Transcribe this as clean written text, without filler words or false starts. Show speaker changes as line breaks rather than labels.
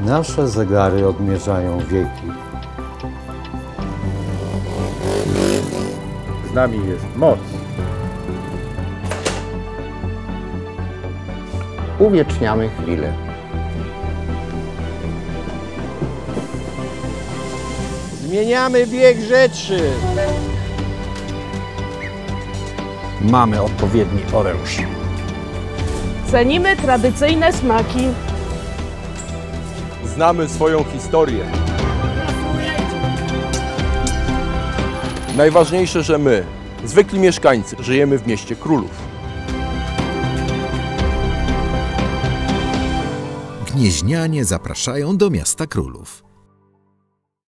Nasze zegary odmierzają wieki.
Z nami jest moc.
Uwieczniamy chwilę.
Zmieniamy bieg rzeczy.
Mamy odpowiedni oręż.
Cenimy tradycyjne smaki.
Znamy swoją historię. Najważniejsze, że my, zwykli mieszkańcy, żyjemy w mieście królów.
Gnieźnianie zapraszają do miasta królów.